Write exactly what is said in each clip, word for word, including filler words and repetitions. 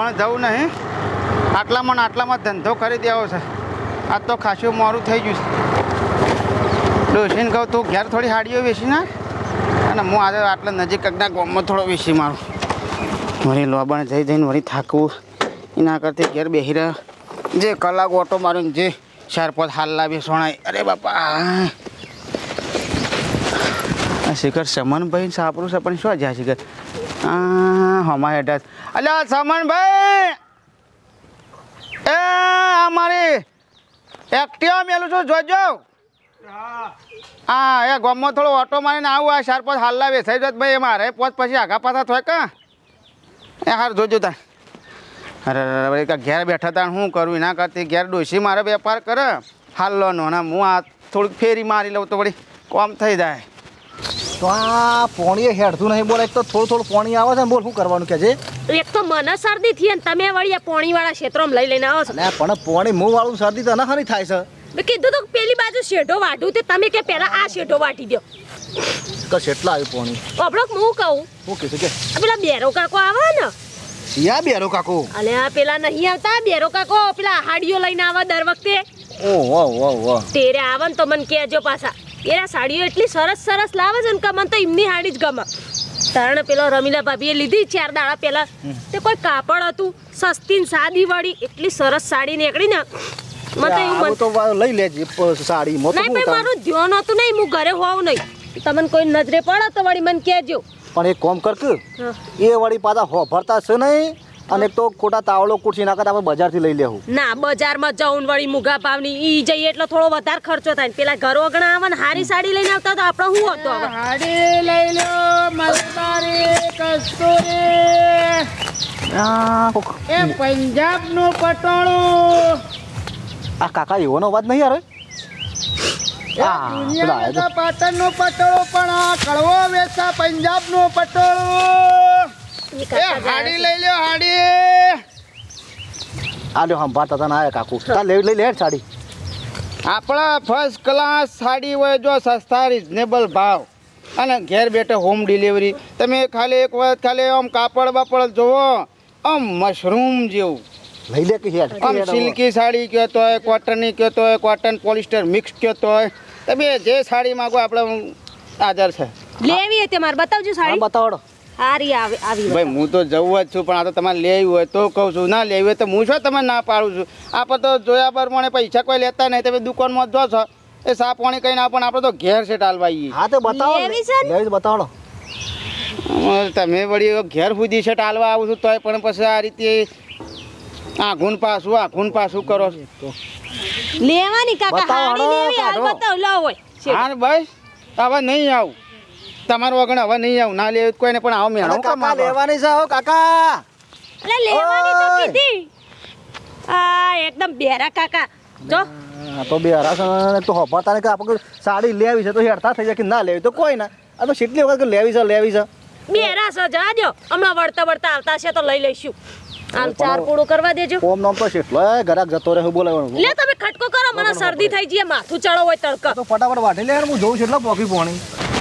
પણ જવું નહીં, આટલામાં આટલામાં ધંધો કરી દેવો છે. આજ તો ખાસું મોડું થઈ ગયું છે. ડોસીને કહું તું ઘેર થોડી હાડીઓ વેચી નાખ અને હું આજે આટલા નજીક ના ગામમાં થોડો વેચી મારું. વળી લોબાણ જઈ જઈને વળી થાકવું એના કરતી ઘેર બેસી રહ્યો જે કલાક ઓટો માર્યો જે ચાર પાંચ હાલલા બેસવાણાય. અરે બાપા આ શિખર સમનભાઈ સાપરું છે પણ શું જ્યાં શિખર હા હમા હેઠા અલ્યા સમનભાઈ એ અમારી એક્ટિવા મેલું છું જોજો. હા એ ગામમાં થોડો ઓટો મારીને આવું આ ચાર પાંચ હાલલા બેસાઈ જાત ભાઈ મારે પોચ પછી આગા પાછા થાય કા એ હાર જોજો તાર. અરે અરે ઘેર બેઠા તા શું કરું એના કરતી ઘેર ડોસી મારે વેપાર કરે હાલ્લો નો ને હું આ થોડીક ફેરી મારી લઉં તો વળી કોમ થઈ જાય. તો આ પોણીએ હેડતું નહીં બોલે તો થોડું થોડું પોણી આવે છે ને બોલ શું કરવાનું કે છે. એક તો મને શરદી થઈ ને તમે વળી પોણી વાળા ક્ષેત્રમાં લઈ લઈને આવો છો. પણ પોણી મું વાળું શરદી તને ખરી થાય છે. મેં કીધું તો પેલી બાજુ શેઢો વાઢું તે તમે કે પહેલા આ શેઢો વાટી દો. તો કેટલા આવ્યું પોણી આપણો હું કહું શું કીધું કે પેલા બેરો કાકો આવે ને સિયા બેરો કાકો અલે આ પેલા નહીં આવતા બેરો કાકો પેલા હાડીઓ લઈને આવે દર વખતે. ઓહો ઓહો તેરે આવે ને તો મને કહેજો પાછા. એરા સાડીઓ એટલી સરસ સરસ લાવે છે ને કે મને તો એમની હાડી જ ગમે. તારણ પેલો રમીલા ભાભીએ લીધી ચાર દાડા પહેલા તે કોઈ કાપડ હતું સસ્તી ને સાદી વાળી એટલી સરસ સાડી નીકળી ને મને એવું તો લઈ લેજે સાડી મોતો નહીં ભાઈ મારું ધ્યાન હતું નહીં હું ઘરે હોવ નહીં તમને કોઈ નજરે પડે તો વળી મને કહેજો. પણ એક કોમ કર કે એ વળી પાછા હો ભરતા છે નહીં અને તો ખોટા તાવડો કુર્સી નાખત આપણે બજારથી લઈ લેવું. ના બજારમાં જવું વળી મુગા ભાવની ઈ જઈએ એટલે થોડો વધારે ખર્ચો થાય ને પેલા ઘર વગણા આવે ને હારી સાડી લઈને આવતા તો આપણે શું હતો હવે હાડી લઈ લો મલબારી કસ્તુરી એ પંજાબનું પટોળું. આ કાકા એવોનો અવાજ નહીં યાર. પાટણનું પટોળું પણ આ કડવો વેચા પંજાબનું પટોળું. એ હાડી લઈ લ્યો હાડી. આ લ્યો સંભાળતા હતા ના કાકુ તા લઈ લઈ લે સાડી. આપણા ફર્સ્ટ ક્લાસ સાડી હોય જો સસ્તા રિઝનેબલ ભાવ અને ઘેર બેઠે હોમ ડિલિવરી. તમે ખાલી એક વખત ખાલી આમ કાપડ બાપડ જોવો આમ મશરૂમ જેવું લઈ લે કે હેડ આમ સિલ્કી સાડી કહેતો હોય કોટનની કહેતો હોય કોટન પોલિસ્ટર મિક્સ કહેતો હોય તમે જે સાડી માગો આપણે હાજર છે. લેવી હતી મારે બતાવજો સાડી બતાવડો. હારી આવી આવી ભાઈ હું તો જવું જ છું પણ આ તો તમારે લેવી હોય તો કહું છું ના લેવી હોય તો હું શું તમે ના પાડું છું. આપણે તો જોયા પ્રમાણે પૈસા કોઈ લેતા નહીં તમે દુકાનમાં જો છો એ સા પાણી કઈ ના પણ આપણે તો ઘેર છે ટાલવાઈએ. હા તો બતાવો લેવી બતાવડો. તમે વળી ઘેર સુધી છે ટાલવા આવું છું તોય પણ પછી આ રીતે આઘુન પાછું આઘુન પાછું કરો છો. લેવાની કાકા હાડી લેવી હાલ બતાવ લાવ હોય. હા ભાઈ હવે નહીં આવું તમારું વગણ હવે નહીં આવું ના લેવું કોઈને પણ આવો મેળો કાકા લેવાની છે હો કાકા. અરે લેવાની તો કીધી આ એકદમ બેરા કાકા જો તો બેરા છે તો હોપાતા ને કે આપણે સાડી લેવી છે તો હેડતા થઈ જાય કે ના લેવી તો કોઈ ના આ તો કેટલી વખત લેવી છે લેવી છે બેરા છે જાજો હમણાં વળતા વળતા આવતા છે તો લઈ લઈશું. આમ ચાર પૂળું કરવા દેજો. ઓમ નામ તો કેટલો ગરાક જતો રહે બોલાવવાનું. લે તમે ખટકો કરો મને શરદી થઈ જઈએ માથું ચડો હોય તડકા તો ફટાફટ વાટી લે હું જોઉં છું એટલા પોકી પોણી.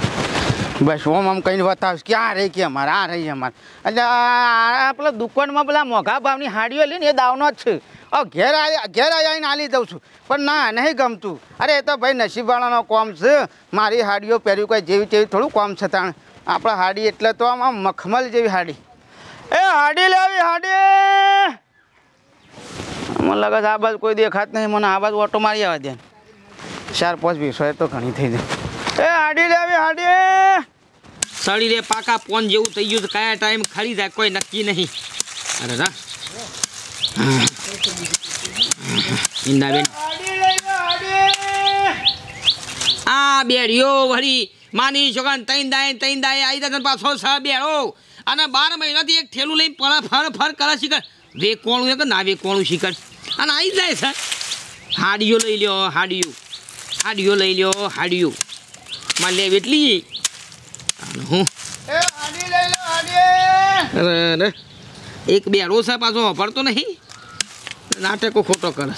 બસ ઓમ આમ કહીને બતાવીશ કે આ રહી કે અમારે આ રહી અમારે એટલે આ પેલા દુકાનમાં પેલા મોંઘા ભાવની હાડીઓ લઈને એ દાવનો જ છે. હવે ઘેર આવી ઘેર આવીને આલી દઉં છું પણ ના નહીં ગમતું. અરે એ તો ભાઈ નસીબવાળાનો કોમ છે. મારી હાડીઓ પહેર્યું કોઈ જેવી તેવી થોડું કોમ છે તાણ આપણે હાડી એટલે તો આમ આમ મખમલ જેવી હાડી. એ હાડી લેવી હાડી મને લાગે છે આ બાજુ કોઈ દેખાત નહીં મને આ બાજુ ઓટો મારી આવવા દે ચાર પાંચ વીસો તો ઘણી થઈ જાય. એ હાડી લેવી હાડી સાડી રે પાકા પોન જેવું થઈ ગયું કયા ટાઈમ ખરી જાય કોઈ નક્કી નહીં. અરે ના ઇન્દાબેન આ બેડિયો વળી માની છોકરા તૈન દાય તૈન દાય આવી જાય પાછો છ બેડો અને બાર મહિનાથી એક ઠેલું લઈને પળા ફર ફર કરે શીખર વે કોણું કે ના વે કોણું શીખર અને આવી જાય સર હાડીઓ લઈ લ્યો હાડીઓ હાડીઓ લઈ લ્યો હાડીઓ માં લેવી એટલી હું અરે એક બેડો છે પાછો વાપરતો નહીં નાટકો ખોટો કરે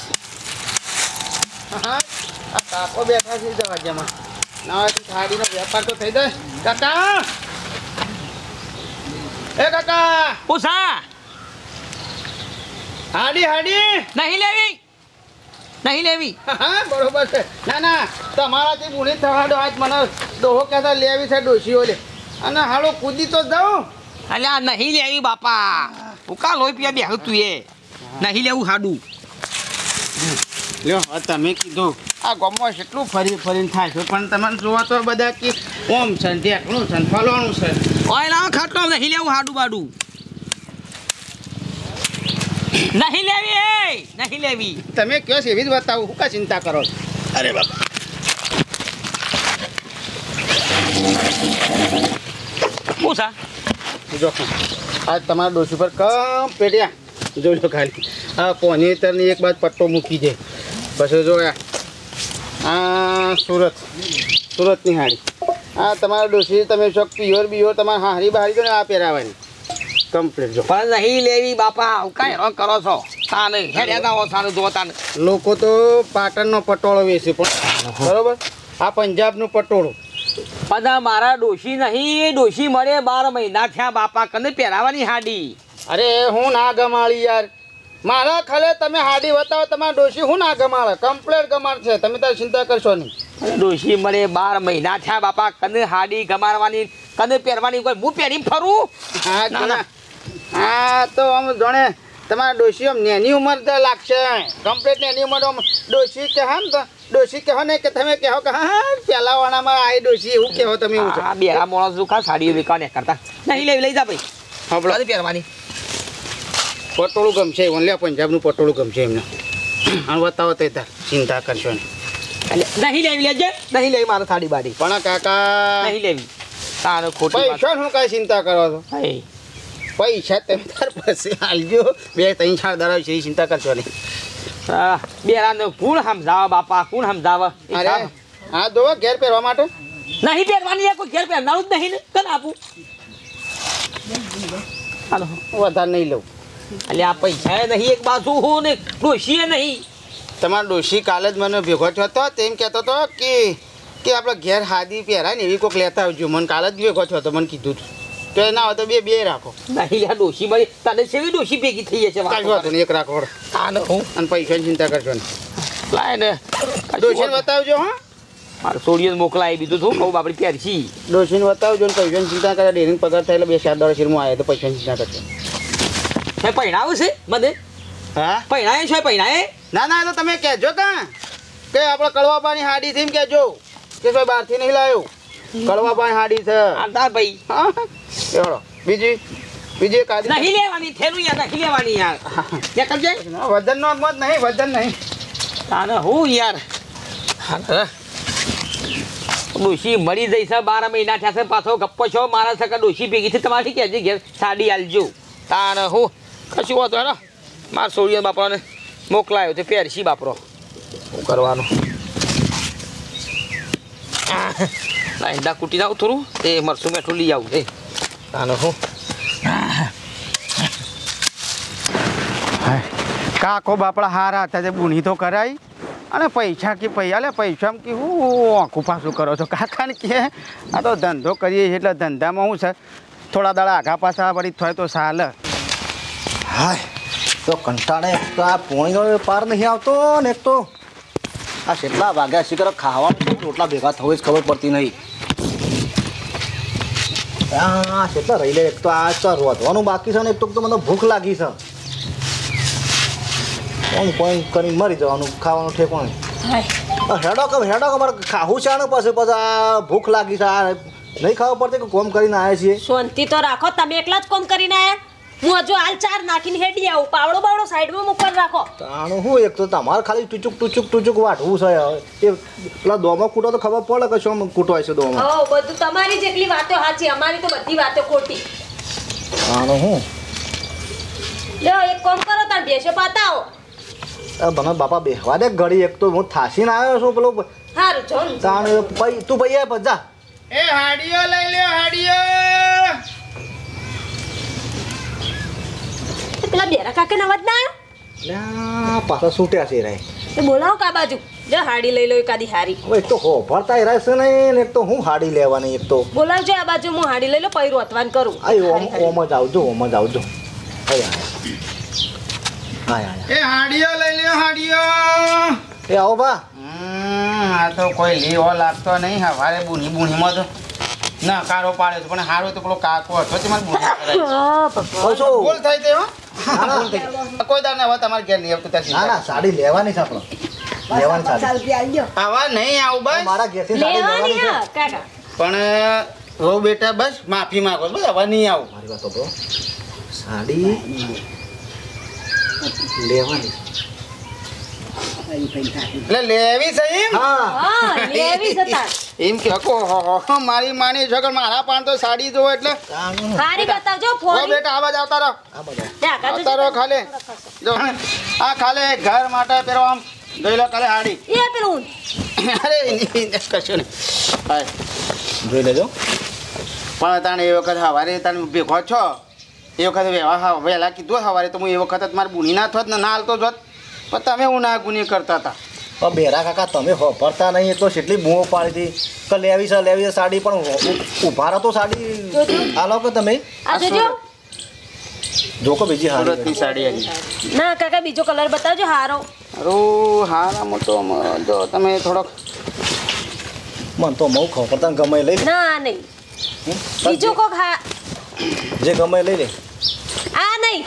કાકો બેઠા છે જવાજમાં નવાથી સાડીનો વેપાર તો થઈ જાય. કાકા એ કાકા પૂછા હાડી હાડી નહીં લેવી નહીં લેવી હા બરોબર છે ના ના તમારાથી ભૂલી થવાડો આજ મને ડોહો કહેતા લેવી છે ડોશીઓ લે અને હાલો કૂદી તો જાઉં અલ્યા નહીં લેવી બાપા ઉકા લોહી પીવા બેહું તું એ નહીં લેવું હાડું લ્યો આ તમે કીધું આ ગામમાં કેટલું ફરી ફરીને થાય છે પણ તમે જોવા તો બધા કે ઓમ છે ને ઢેકણું છે ને ફલાણું છે ઓય લાવો ખાટલો નહીં લેવું હાડું બાડું નહીં લેવી એ નહીં લેવી તમે કયો છે એવી જ બતાવું શું કા ચિંતા કરો છો અરે બાપા પૂછા જો આ તમારા ડોસી પર કમ પેટ્યા જોજો ખાલી આ પોનેતરની એક બાદ પટ્ટો મૂકી દે પછી જોયા આ સુરત સુરતની હાડી આ તમારા ડોસી તમે શોખ પિયોર બિયોર તમારે હારી બહારી તો ને આ પહેરાવાની કમ્પ્લીટ જો પણ નહીં લેવી બાપા કઈ હેરાન કરો છો તાને હેડ્યા હો તાને જો તાને લોકો તો પાટણનો પટોળો વેચે પણ બરોબર આ પંજાબનું પટોળું બધા મારા ડોશી નહીં ડોશી મળે બાર મહિના થયા બાપા કને પહેરાવાની હાડી અરે હું ના ગમાળી યાર મારા ખલે તમે હાડી બતાવો તમારા ડોશી હું ના ગમાડે કમ્પ્લેટ ગમાડ છે તમે તારી ચિંતા કરશો નહીં ડોશી મળે બાર મહિના થયા બાપા કને હાડી ગમાડવાની કને પહેરવાની કોઈ હું પહેરીને ફરું હા ના, ના. હા તો આમ જાણે તમારા ડોશી આમ નેની ઉંમર તો લાગશે કમ્પ્લીટ નેની ઉંમર આમ ડોશી કહે ને તો ડોશી કહો ને કે તમે કહો કે હા પહેલા વાળામાં આવી ડોશી એવું કહો તમે એવું છે આ બેરા મોણસ દુખા સાડીઓ વેકા ને કરતા નહીં લેવી લઈ જા ભાઈ હા બોલો કને પહેરવાની પટોળું ગમશે ઓનલી પંજાબનું પટોળું ગમશે એમને અને બતાવો તો તાર ચિંતા કરશો ને એટલે નહીં લેવી લેજે નહીં લેવી મારે સાડી બાડી પણ કાકા નહીં લેવી તારે ખોટી વાત. પૈસા શું કાંઈ ચિંતા કરો છો હે, પૈસા તમે તાર પાસે હાલજો બે ત્રણ ચાર દાડા છે ચિંતા કરશો નહીં આ બેરાને કોણ સમજાવે બાપા કોણ સમજાવે એ અરે સાવ. હા દો ઘેર પહેરવા માટે નહીં પહેરવાની કોઈ ઘેર પહેરનારું જ નહીં ને કને આપું હાલો વધારે નહીં લઉં એટલે આ પૈસા નહીં એક બાજુ હું ને ડોશીએ નહીં તમારો ડોશી કાલે જ મને ભેગો થયો હતો તેમ કહેતો હતો કે કે આપણે ઘેર હાદી પહેરાય ને એવી કોઈક લેતા આવજો મને કાલે જ ભેગો થયો હતો મને કીધું હતું તો એ ના હોય તો બે બે રાખો નહીં લ્યા ડોશી મળી તને સેવી ડોશી ભેગી થઈ જશે કાંઈ વાંધો નહીં એક રાખો વળો. હા ને હું અને પૈસાની ચિંતા કરશો ને લાય ને ડોશીને બતાવજો હા મારે સોડીએ મોકલાય બીજું શું કહું બાપડી પહેરશી ડોશીને બતાવજો ને પૈસાની ચિંતા કરે ડેરીને પગાર થાય એટલે બે ચાર દાડા શેરમાં આવે તો પૈસાની ચિંતા કરશો છે પહેણાવે છે મને હા પહેણાય છે પહેણાય ના ના એ તો તમે કહેજો કાં કે આપણે કડવાપાની હાડી થી કહેજો કે ભાઈ બહારથી નહીં લાવ્યો કડવાપાની હાડી છે આંધા ભાઈ હા એવડો બીજી બીજી એક હાડી નહીં લેવાની થેલું યાર નહીં લેવાની યાર ક્યાં કરજે વજનનો મત નહીં વજન નહીં તાને હું યાર ડોશી મળી જઈ છે બાર મહિના થયા છે પાછો ગપ્પો છો મારા સકા ડોશી ભેગી છે તમારી કહેજે ઘેર સાડી આલજો તાને હું કશું હોતું હેલો મારા સોળિયા બાપરાને મોકલાયો તે પહેરશી બાપરો શું કરવાનું ઈંડા કૂટી નાખું થોડું તે મરસું મેઠું લઈ આવું એ તાને હું કાકો બાપડા હારા હતા તે બુણી તો કરાઈ અને પૈસા કે પૈસા લે પૈસામાં કે હું આખું પાછું કરો છો કાકાને કે આ તો ધંધો કરીએ છીએ એટલે ધંધામાં શું છે થોડા દાડા આઘા પાછા વળી થાય તો ચાલે હાય તો કંટાળે એક તો આ પોણીનો પાર નહીં આવતો ને એક તો આ કેટલા વાગ્યા શીખર ખાવાનું છે રોટલા ભેગા થવું જ ખબર પડતી નહીં આ કેટલા રહી લે એક તો આ તો રોધવાનું બાકી છે ને એક તો તો મને ભૂખ લાગી છે કોણ કોઈ કરીને મરી જવાનું ખાવાનું ઠેકોણ હેડો કે હેડો કે મારે ખાવું છે ને પછી પછી આ ભૂખ લાગી છે આ નહીં ખાવા પડતી કે કોમ કરીને આવ્યા છીએ શાંતિ તો રાખો તમે એકલા જ કોમ કરીને આયા હું હજુ હાલ ચાર નાખીને હેડી આવું પાવડો બાવડો સાઈડમાં મૂકવા રાખો તાણું હું એક તો તમારે ખાલી ટૂચુક ટૂચુક ટૂચુક વાટવું છે એ પેલા દોમાં કૂટો તો ખબર પડે કે શું કૂટવાય છે દોમાં હો બધું તમારી જેટલી વાતો સાચી અમારી તો બધી વાતો ખોટી તાણું હું લ્યો એક કામ કરો તાર ભેંસો પાતાવો મને બાપા બેહવા દે ઘડી એક તો હું થાસીને આવ્યો છું પેલો સારું જો ને. તાણ પૈ તું પૈ આય જા એ હાડીઓ લઈ લ્યો હાડીઓ પેલા બેરા કાકા અવાજ ના લ્યા પાછા છૂટ્યા છે રે આવ્યો એ બોલાવો કા બાજુ જો હાડી લઈ લો એકાદી હારી હવે એક તો હો ભરતા રહેશે નહીં ને એક તો હું હાડી લેવાની એક તો બોલાવજો આ બાજુ હું હાડી લઈ લો પૈરું અથવાન કરું આય ઓમ ઓમ જ આવજો ઓમ જ આવજો હા હા એ હાડીઓ લઈ લ્યો હાડીઓ. એ આવો બા. હમ, આ તો કોઈ લેવો લાગતો નહીં. હવારે બુની બુનીમાં તો ના કારો પાડે છે પણ હારો તો પેલો કાકો હતો તે મને બુની કરાવી. હા, ભગવાન. કહું છું. ભૂલ થઈ તે હો. ભૂલ થઈ ગઈ. કોઈ દાડે હવે તમારે ઘેર નહીં આવતું ત્યાં ના ના સાડી લેવાની છે આપણે લેવાની સાડી આવા નહીં આવું બસ. મારા ઘેરથી સાડી લેવાની લેવાની છે હા કાકા. પણ હો બેટા બસ માફી માંગો બસ હવે નહીં આવું. મારી વાત તો સાડી લેવાની એટલે લેવી છે એમ. હા હા, લેવી છે તાર. એમ કે હકો હો હો મારી માની છોકર મારા પાન તો સાડી જોવો એટલે હારી બતાવજો હો ફોરી. બેટા આવાજ આવતા રહો. આ બધા કાકા તો આવતા રહો ખાલે. જો આ ખાલે ઘર માટે પેલો આમ જોઈ લો કાલે હાડી. એ પેલું અરે નહીં, કશું નહીં. હાય. જોઈ લેજો પણ તાણે એ વખત સવારે તાણે ભેગો છો એ વખતે વહેવા હા વહેલા કીધું સવારે તો હું એ વખત જ મારે ગુની ના થોત ને ના હાલતો જોત પણ તમે હું ના ગુની કરતા હતા. પણ બેરા કાકા તમે હોપરતા નહીં એટલો કેટલી બૂમો પાડી હતી કે લેવી છે લેવી છે સાડી પણ ઉભા રહો તો સાડી હાલો કે તમે આ જોજો. જોકો બીજી હારી સુરતની સાડી આવી. ના કાકા બીજો કલર બતાવજો હારો. અરું હારામાં તો જો તમે થોડોક મન તો મઉ ખબર ગમે લઈ લે ના નહીં બીજો કોક હા જે ગમે લઈ લે આ નહીં.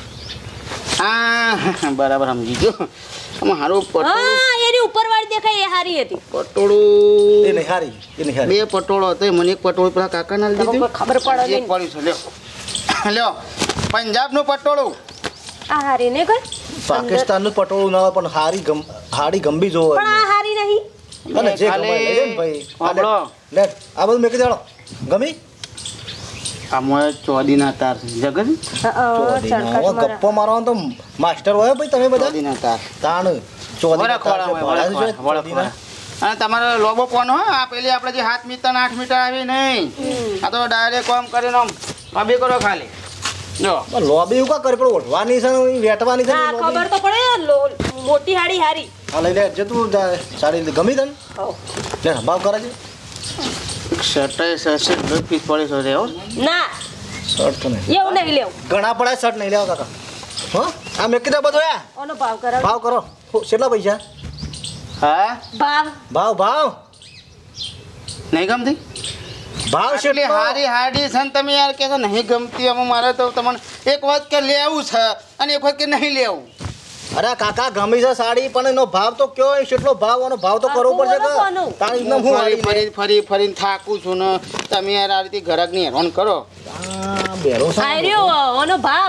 હા બરાબર સમજી ગયો. આમાં હારું પટોળું હા એની ઉપર વાળી દેખાય એ હારી હતી. એ પટોળું નહીં હારી એ નહીં હારી બે પટોળો હતો મને એક પટોળું પેલા કાકા ના તમને દીધું કોઈ ખબર પડે એક નહીં. પડ્યું છે લ્યો લ્યો પંજાબનું પટોળું. આ હારી ને કોઈ પાકિસ્તાનનું પટોળું ના હોય પણ હારી ગમ હાડી ગંભી જોવો પણ આ હારી નહીં. અને જે ખાલી ગમે લઈ લે ને ભાઈ આ લે. સાંભળો. લે આ બધું મેકી દેડો ગમી આમાં ચોદીના તાર છે. જગત ગપ્પો મારવાનો તો માસ્ટર હોય ભાઈ તમે બધા ચોદીના તાર તાણ ચોદી વળખવાળા હોય, વળખવાળા, વળખવાળા. અને તમારે લોબો કોણ હો આ પેલી આપણે જે સાત મીટર ને આઠ મીટર આવી નહીં આ તો ડાયરેક્ટ કામ કરીને આમ અબી કરો ખાલી જો લોબી એવું કા કરે પણ ઓઢવાની છે ને વેટવાની છે ને હા લોબી. ખબર તો પડે લો- મોટી હાડી હારી. હા લઈ લે જે તું જા- સાડી લે. ગમી તને હઉ. લે ભાવ કરે છે શર્ટ સશે દસ પીસ પડે છે રે હો. ના શર્ટ તો નહીં એવું નહીં લેવું. ઘણા પડાય શર્ટ નહીં લેવા કાકા હા આ મેકી દે બધું યા ઓનો ભાવ કરાવ. ભાવ કરો હો, કેટલા પૈસા હા ભાવ ભાવ ભાવ નહીં ગમતી ભાવ આટલી કેટલો હારી હાડી છે ને તમે યાર કે નહીં ગમતી આમાં મારે તો તમને એક વાત કે લેવું છે અને એક વાત કે નહીં લેવું. અરે કાકા ગમી છે સાડી પણ એનો ભાવ તો કયો એ કેટલો ભાવ એનો ભાવ તો કરવો પડશે બોલો કોનું? કે તાણી એકદમ હું ફરી હાડી ફરી ફરી ફરીને થાકું છું ને તમે યાર આ રીતે ઘરાકની હેરાન કરો. આ બેરો છે ને. આર્યો ઓનો ભાવ.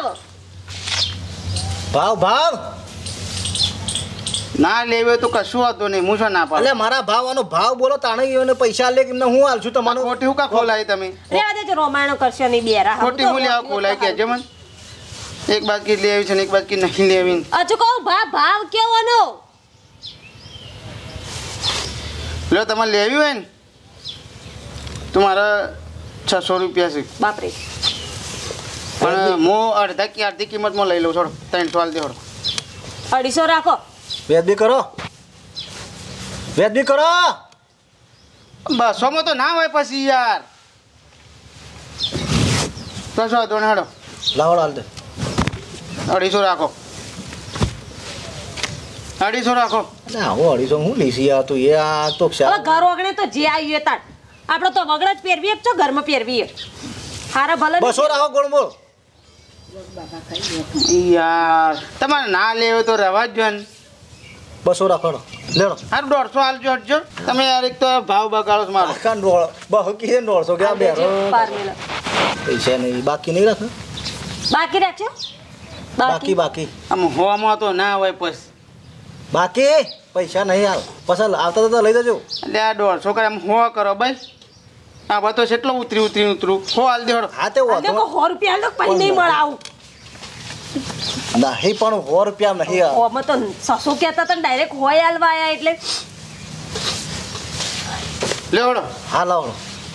ભાવ ભાવ ના લેવે તો કશું હતું નહીં હું શું ના એટલે પાડું. મારા ભાવ આનો ભાવ બોલો તાણે એને પૈસા લે કે એમને હું હાલ છું તમારું ખોટી હું કા ખોલાય તમે રેવા દેજો રોમાણો કરશો નહીં બેરા. ખોટી હું લેવા ખોલાય કે મને એક બાકી લેવી છે ને એક બાકી નહીં લેવી. હજુ કહું ભાવ ભાવ કેવોનો. લો તમારે લેવી હોય ને તો મારા છસો રૂપિયા છે બાપરે. પણ હું અડધા કે અડધી કિંમતમાં લઈ લઉં છોડો ત્રણસો હાલ દે છોડો. અઢીસો રાખો. વેદબી કરો વેદબી કરો બસોમાં તો ના હોય પછી યાર કશો વાંધો નહીં હેડો લાવડો હાલ દે અઢીસો રાખો અઢીસો રાખો. એટલે આવો અઢીસો હું લીસી આવતું એ આ તો હવે ક્ષા- ઘર વગણે તો જે આવ્યું એ તાર આપણે તો વગર જ પહેરવીએ જ છો ઘરમાં પહેરવીએ. હારા ભલે નહીં. બસો રાખો ગોળ બોલ યાર તમારે ના લેવો તો રવા જ જો ને. બસો રાખો હેડો. લેડો સારું દોઢસો હાલજો હટજો તમે યાર એક તો ભાવ બગાડો છો મારો. આખા દોડ બહુ કીધે ને દોઢસો કે આ બેરો બાર મેલા. પૈસા નહીં બાકી નહીં રાખે બાકી રાખજો. બાકી બાકી આમ હોવામાં તો ના હોય પછી બાકી પૈસા નહીં હાલ પછી આવતા તો લઈ જજો એટલે આ દોઢસો કરે આમ હો કરો ભાઈ આ બધો કેટલો ઉતરી ઉતરી ઉતરું હો હાલ દે હળો. હા તે અને વાંધો કોઈ સો રૂપિયા આલો પછી નહીં મળે આવું. નહીં પણ સો રૂપિયા નહીં હાલ. ઓમાં તો સસો કહેતા હતા ડાયરેક્ટ હોય હાલવા આયા એટલે લે હળો. હા લાવો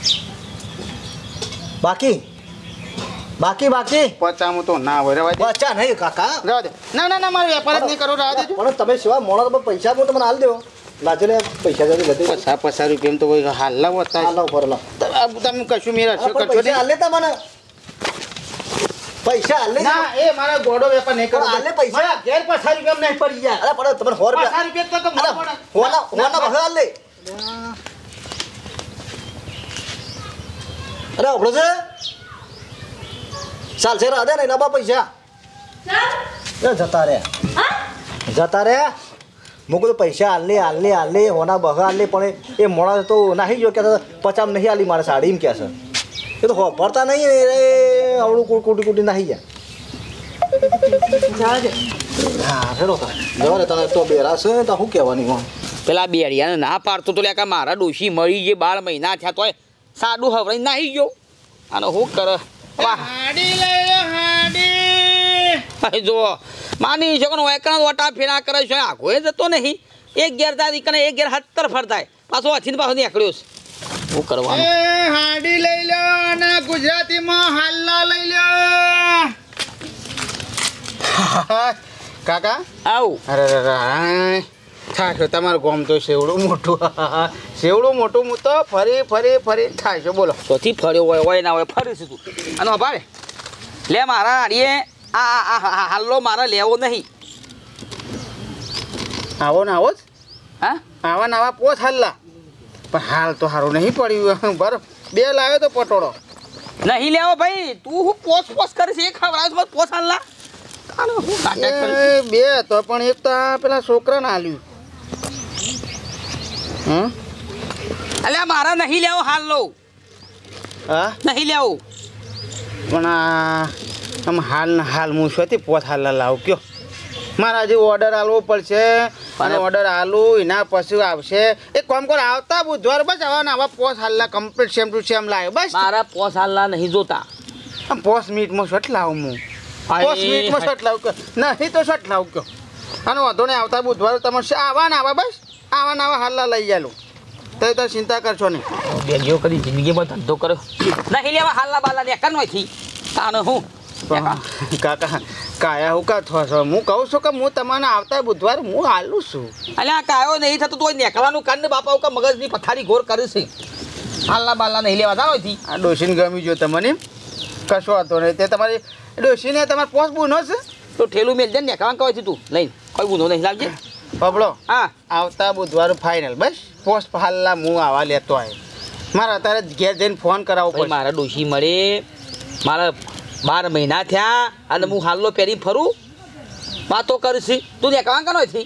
બાકી બાકી બાકી પચામું તો ના હોય રહેવા દે બચા નહીં કાકા રહેવા દે ના ના ના મારો વેપાર જ નહીં કરો રહેવા દેજો. પણ તમે સિવાય મોડા તો પૈસા હું તમને હાલ દેવો લાજો ને પૈસા જલ્દી લઈ દેજો. પચાસ પચાસ રૂપિયા તો કોઈ હાલ લાવો હા લાવો ફરો લાવો તમે કશું મેરા હા, છો પણ કશો પૈસા હાલ લેતા મને પૈસા હાલ લે ના એ મારા ગોડો વેપાર નહીં કરો પણ હાલે પૈસા. મારા ઘેર પચાસ રૂપિયા નહીં પડી જાય અરે પણ તમે સો રૂપિયા પચાસ રૂપિયા તો અરે, મળે હોના હોના બહાર હાલ લે અરે આપણો છે ચાલ છે રાધે ને નબા પૈસા એ જતા રે જતા રે મુકું તો પૈસા હાલ લે હાલ લે હાલ લે હોના બહાર હાલ લે પણ એ મોડા તો નાહી ગયો કે પચાસ નહીં હાલી મારે સાડી એમ કે છે એ તો ભરતા નહીં એ આવડું કુટી કુટી નાહી જાય હા ફેરો જવા દે તને તો બેરા છે તો શું કહેવાની હું પેલા બેડિયાને ના પાડતો તો લે કે મારા ડોશી મળી જે બાર મહિના થયા તોય સાડું હવરાઈ નાહી ગયો અને શું કરે વાહ હાડી લઈ લો હાડી જો માની શકો ને એકણા વટા ફેરા કરે છે આખો જતો નહીં એક ગેર થાય કને એક ગેર સત્તર ફરતાય પાછો હથીને પાછો નીકળ્યો છે શું કરવાનું એ હાડી લઈ લો અને ગુજરાતીમાં હાલ્લા લઈ લો કાકા આવું અરે અરે થાશો તમારું ગોમ તો સેવડું મોટું સેવડું મોટું હું તો ફરી ફરી ફરી થાશો બોલો ચોથી ફર્યો હોય હોય ના હોય ફરીશું તું અને ભાવે લે મારા હાડીએ આ આ આ હાલ્લો મારે લેવો નહીં આવો ને આવો જ હા આવા ને આવા પોસ હાલ્લા પણ હાલ તો સારું નહીં પડ્યું બરો બે લાવ્યો તો પટોળો નહીં લેવો ભાઈ તું હું પોસ પોસ કરીશ એક ખવડાવ પોસ હાલલા તારે હું નાટક કરું એ બે તો પણ એક તો આ પેલા છોકરાને હાલ્યું હમ અલ્યા મારા નહીં લેવો હાલ લો હા નહીં લેવું પણ આ આમ હાલ ને હાલ હું શોથી પોત હાલ લાવ કયો મારા હજી ઓર્ડર આલવો પડશે અને ઓર્ડર આલું એના પછી આવશે એક કામ કરો આવતા બુધવાર બસ આવા ને આવા પોસ હાલના કમ્પ્લીટ સેમ ટુ સેમ લાવ્યો બસ મારા પોસ હાલલા નહીં જોતા આમ પોસ મિનિટમાં શોટ લાવું હું પોસ મિનિટમાં શોટ લાવું કયો નહીં તો શોટ લાવું કયો અને વાંધો નહીં આવતા બુધવાર તમારે આવા ને આવા બસ આવા ને આવા હાલલા લઈ જાલું તો તો ચિંતા કરશો નહીં બેનજીઓ કદી જિંદગીમાં ધંધો કર્યો નહીં લેવા હાલના બાલા ને કર નથી તાને હું કાકા કાયા હું કા થો છો હું કહું છું કે હું તમને આવતા બુધવાર હું હાલું છું અલ્યા કાયો નહીં થતું તો નેકળવાનું કાંડ બાપા કા મગજની પથારી ઘોર કરે છે હાલના બાલા નહીં લેવા જાવ થી આ ડોશીને ગમી જો તમને કશો હતો નહીં તે તમારી ડોશીને તમારે પોસ ગુનો છે તો ઠેલું મેલ દે નેકળવાનું કહે છે તું લઈને કોઈ ગુનો નહીં લાવજે બબડો હા આવતા બુધવાર ફાઇનલ બસ પોસ હાલના હું આવા લેતો આવે મારે અત્યારે ઘેર જઈને ફોન કરાવવો ભાઈ પડે મારા ડોશી મળે મારા બાર મહિના થયા અને હું હાલ્લો પહેરી ફરું વાતો કરીશ તું નેકળવાનું કનો થી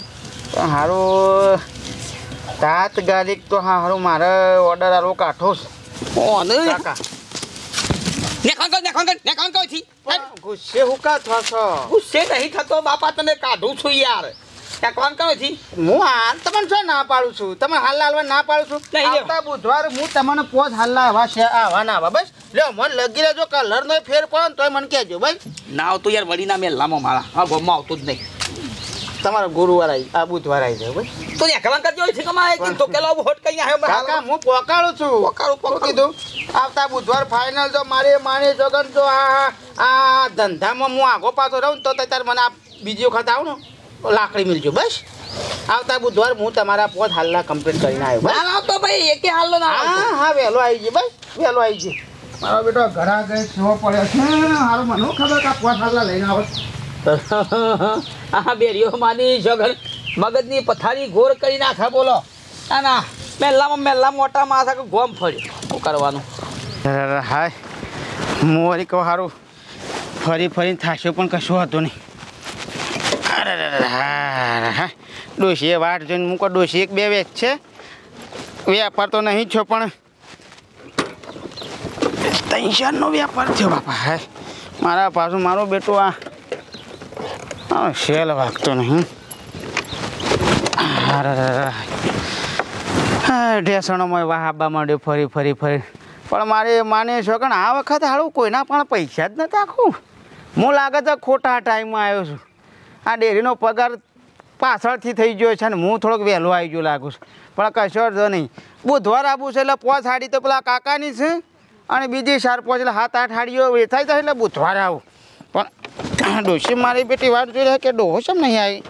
હારું તાત ગાડીક તો હા હારું મારે ઓર્ડર આલો કાઠો છે ઓને કાકા નેકળવાનું કર નેકળવાનું કર નેકળવાનું કહે થી ગુસ્સે હું કા થો છો ગુસ્સે નહીં થતો બાપા તને કાઢું છું યાર નેકળવાનું કહે થી હું હાલ તમને શું ના પાડું છું તમે હાલ હાલવા ના પાડું છું નહીં લેવા. આવતા બુધવાર હું તમને પોત હાલના આવા છે આવા ના આવા બસ લ્યો મને લગી રહેજો કલર નો ફેર પડે ને તોય મને કહેજો ભાઈ ના આવતો યાર વડીના મેલામાં મારા હા ગમમાં આવતો જ નહીં તમારો ગુરુવાર આવી આ બુધવાર આવી જાય ભાઈ તો નેકળવાનું કરજો છે કે મારે તો કેલો હોટ કઈ આવ્યો કાકા હું પોકાળું છું પોકાળું, પોકાળું. શું કીધું આવતા બુધવાર ફાઇનલ જો મારે માણી જગન જો આ આ ધંધામાં હું આગો પાછો રહું ને તો તાર મને આ બીજી વખત આવું ને લાકડી મિલજો બસ આવતા બુધવાર હું તમારા પોત હાલના કમ્પ્લીટ કરીને આવ્યો બસ ના આવતો ભાઈ એકે હાલનો ના આવતો હા હા વહેલો આવી ગયો બસ વહેલો આવી ગયો મારો બેટો ઘરા ગઈ છો પડ્યો છે હારું મને શું ખબર કે આ પોત હાલના લઈને આવો આ બેરીઓ માની જગન મગજની પથારી ઘોર કરી નાખે બોલો ના ના મેલામાં મેલા મોટા માથા કે ગોમ ફર્યો શું કરવાનું હાય મોરી કહો સારું ફરી ફરીને થાશો પણ કશું હતું નહીં અરે હા ડોશીએ વાટ જોઈને મૂકો ડોશી એક બે વેચ છે વ્યાપાર તો નહીં છો પણ ત્રણસો વ્યાપાર થયો બાપા હાય મારા પાછું મારો બેટો આ આ શેલ વાગતો નહીં હા ઢેસણોમાં વાહાબા માંડ્યો ફરી ફરી ફરી પણ મારે માને છો કે આ વખતે હાળું કોઈના પણ પૈસા જ નથી આખું હું લાગે છે ખોટા ટાઈમમાં આવ્યો છું આ ડેરીનો પગાર પાછળથી થઈ ગયો છે ને હું થોડોક વહેલો આવી ગયો લાગુ છું પણ કશો જ નહીં બુધવાર આવું છે એટલે પોચ હાડી તો પેલા કાકાની છે અને બીજી ચાર પાંચ એટલે સાત આઠ હાડીઓ વેચાઈ જાય એટલે બુધવારે આવું પણ ડોશી મારી બેટી વાત જોઈ રહે કે ડોહો છે નહીં આવી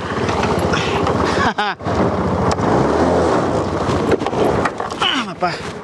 હા બાપા